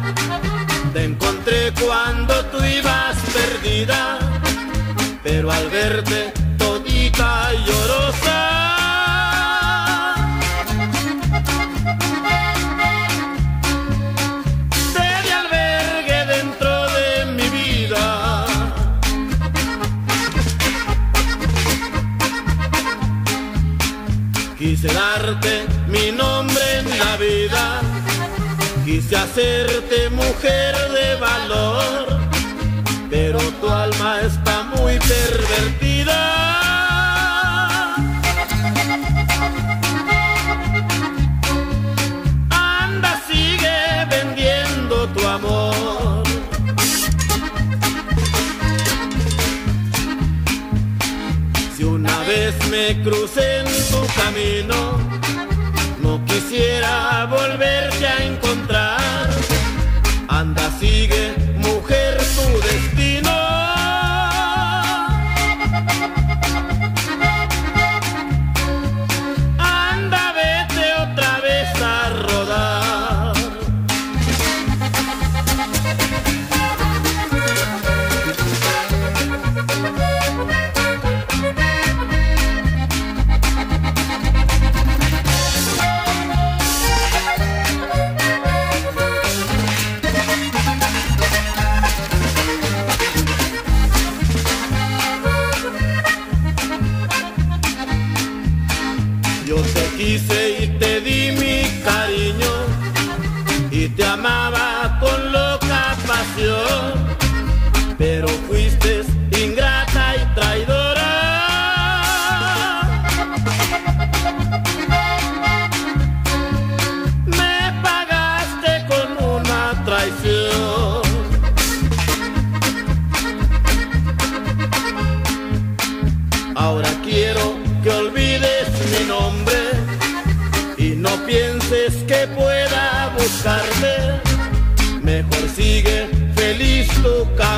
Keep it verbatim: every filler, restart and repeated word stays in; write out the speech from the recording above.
Te encontré cuando tú ibas perdida, pero al verte todita llorosa, te di albergue dentro de mi vida. Quise darte mi nombre en la vida, quise hacerte mujer de valor, pero tu alma está muy pervertida. Anda, sigue vendiendo tu amor. Si una vez me crucé en tu camino, no quisiera volverte a encontrar. Anda, sigue, mujer, tu destino. Anda, vete otra vez a rodar. Yo te quise y te di mi cariño, y te amaba con loca pasión, pero fuiste ingrata y traidora. Me pagaste con una traición. Ahora quiero que olvides mi nombre y no pienses que pueda buscarte. Mejor sigue feliz tu camino.